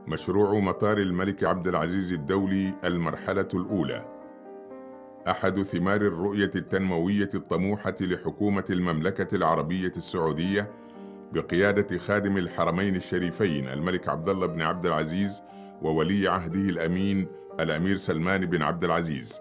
مشروع مطار الملك عبد العزيز الدولي المرحلة الأولى أحد ثمار الرؤية التنموية الطموحة لحكومة المملكة العربية السعودية بقيادة خادم الحرمين الشريفين الملك عبد الله بن عبد العزيز وولي عهده الأمين الأمير سلمان بن عبد العزيز.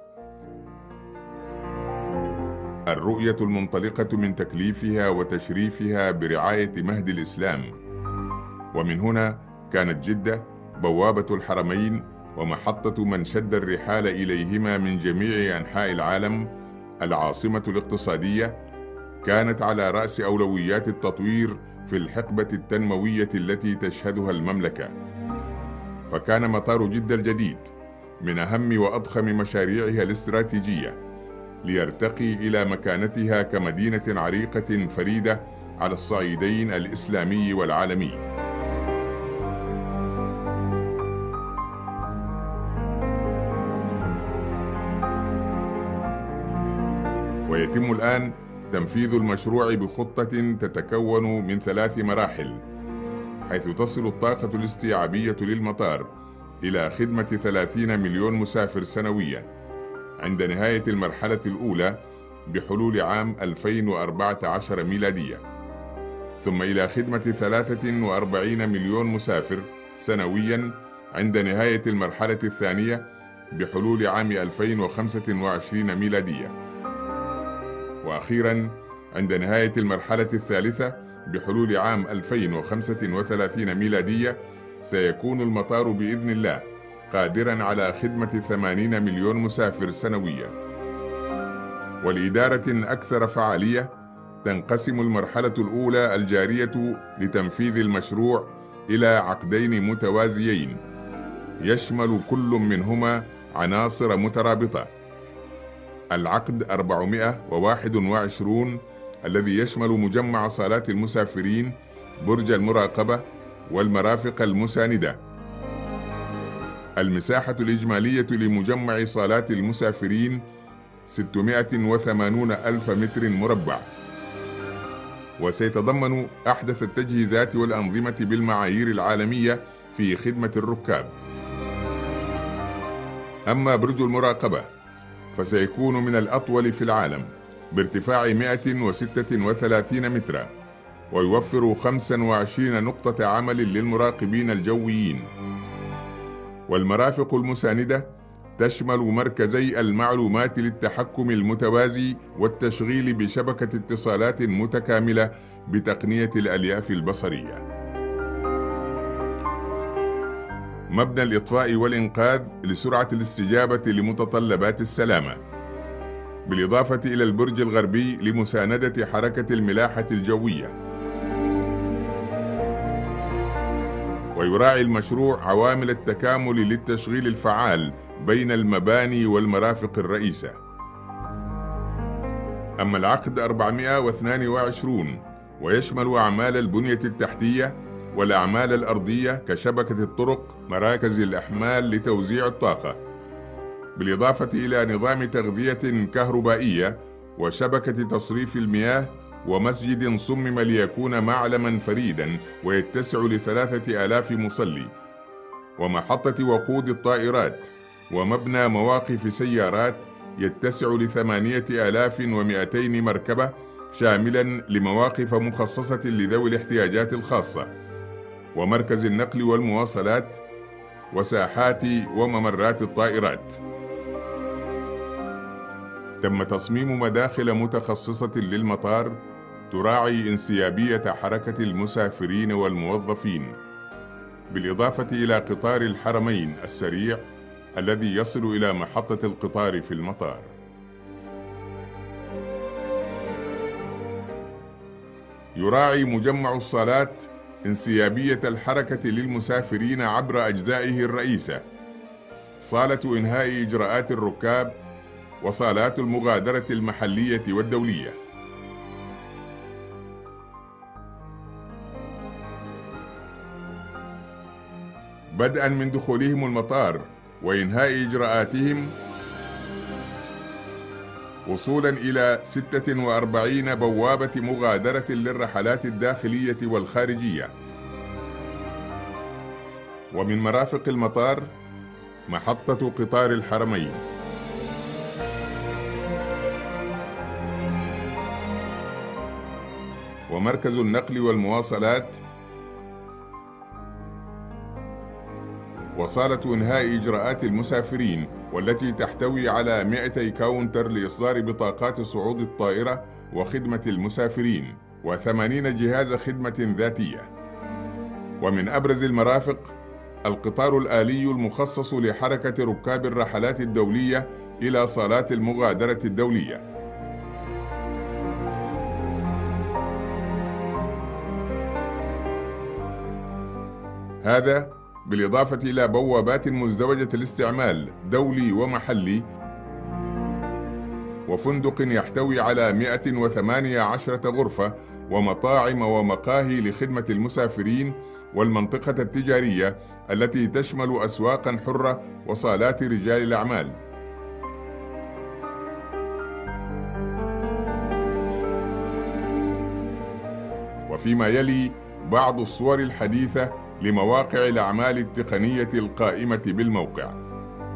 الرؤية المنطلقة من تكليفها وتشريفها برعاية مهد الإسلام، ومن هنا كانت جدة بوابة الحرمين ومحطة من شد الرحال إليهما من جميع أنحاء العالم، العاصمة الاقتصادية، كانت على رأس أولويات التطوير في الحقبة التنموية التي تشهدها المملكة. فكان مطار جدة الجديد من أهم وأضخم مشاريعها الاستراتيجية ليرتقي إلى مكانتها كمدينة عريقة فريدة على الصعيدين الإسلامي والعالمي. ويتم الآن تنفيذ المشروع بخطة تتكون من 3 مراحل، حيث تصل الطاقة الاستيعابية للمطار إلى خدمة 30 مليون مسافر سنوياً عند نهاية المرحلة الأولى بحلول عام 2014 ميلادية، ثم إلى خدمة 43 مليون مسافر سنوياً عند نهاية المرحلة الثانية بحلول عام 2025 ميلادية، وأخيراً عند نهاية المرحلة الثالثة بحلول عام 2035 ميلادية سيكون المطار بإذن الله قادراً على خدمة 80 مليون مسافر سنوياً. ولإدارة أكثر فعالية تنقسم المرحلة الأولى الجارية لتنفيذ المشروع إلى عقدين متوازيين يشمل كل منهما عناصر مترابطة. العقد 421 الذي يشمل مجمع صالات المسافرين، برج المراقبة والمرافق المساندة. المساحة الإجمالية لمجمع صالات المسافرين 680 ألف متر مربع، وسيتضمن أحدث التجهيزات والأنظمة بالمعايير العالمية في خدمة الركاب. أما برج المراقبة فسيكون من الأطول في العالم بارتفاع 136 مترا، ويوفر 25 نقطة عمل للمراقبين الجويين. والمرافق المساندة تشمل مركزي المعلومات للتحكم المتوازي والتشغيل بشبكة اتصالات متكاملة بتقنية الألياف البصرية. مبنى الإطفاء والإنقاذ لسرعة الاستجابة لمتطلبات السلامة، بالإضافة إلى البرج الغربي لمساندة حركة الملاحة الجوية. ويراعي المشروع عوامل التكامل للتشغيل الفعال بين المباني والمرافق الرئيسة. أما العقد 422 ويشمل أعمال البنية التحتية والأعمال الأرضية كشبكة الطرق، مراكز الأحمال لتوزيع الطاقة، بالإضافة إلى نظام تغذية كهربائية وشبكة تصريف المياه، ومسجد صمم ليكون معلماً فريداً ويتسع ل3000 مصلي، ومحطة وقود الطائرات، ومبنى مواقف سيارات يتسع ل8200 مركبة شاملاً لمواقف مخصصة لذوي الاحتياجات الخاصة، ومركز النقل والمواصلات، وساحات وممرات الطائرات. تم تصميم مداخل متخصصة للمطار تراعي انسيابية حركة المسافرين والموظفين، بالإضافة إلى قطار الحرمين السريع الذي يصل إلى محطة القطار في المطار. يراعي مجمع الصالات انسيابية الحركة للمسافرين عبر أجزائه الرئيسة، صالة إنهاء إجراءات الركاب، وصالات المغادرة المحلية والدولية. بدءاً من دخولهم المطار وإنهاء إجراءاتهم، وصولاً إلى 46 بوابة مغادرة للرحلات الداخلية والخارجية، ومن مرافق المطار محطة قطار الحرمين. ومركز النقل والمواصلات، وصالة إنهاء إجراءات المسافرين والتي تحتوي على 200 كاونتر لإصدار بطاقات صعود الطائرة وخدمة المسافرين، و80 جهاز خدمة ذاتية. ومن أبرز المرافق القطار الآلي المخصص لحركة ركاب الرحلات الدولية إلى صالات المغادرة الدولية. هذا بالإضافة إلى بوابات مزدوجة الاستعمال دولي ومحلي، وفندق يحتوي على 118 غرفة، ومطاعم ومقاهي لخدمة المسافرين، والمنطقة التجارية التي تشمل أسواقاً حرة وصالات رجال الأعمال. وفيما يلي بعض الصور الحديثة لمواقع الأعمال التقنية القائمة بالموقع.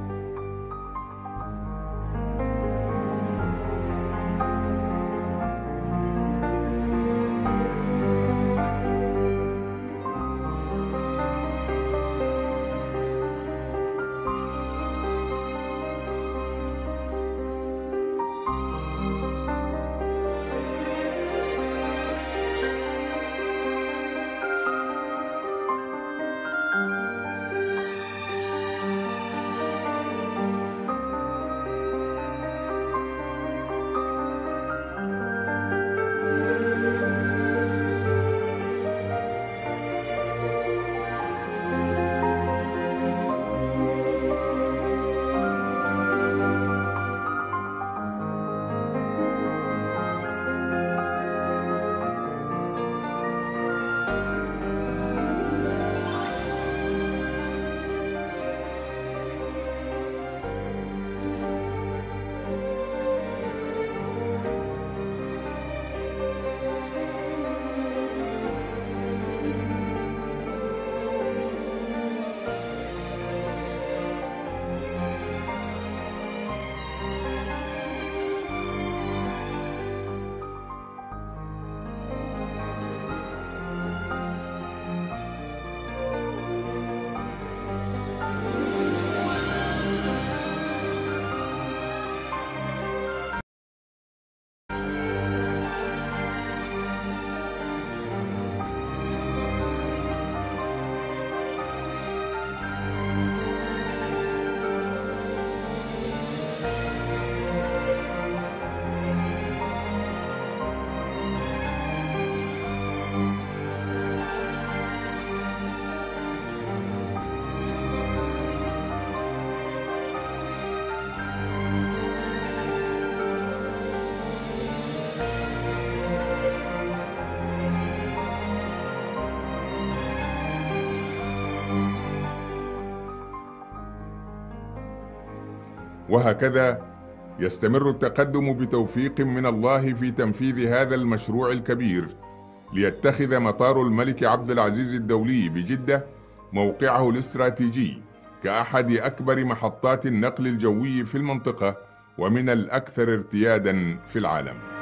وهكذا يستمر التقدم بتوفيق من الله في تنفيذ هذا المشروع الكبير، ليتخذ مطار الملك عبد العزيز الدولي بجدة موقعه الاستراتيجي كأحد أكبر محطات النقل الجوي في المنطقة ومن الأكثر ارتياداً في العالم.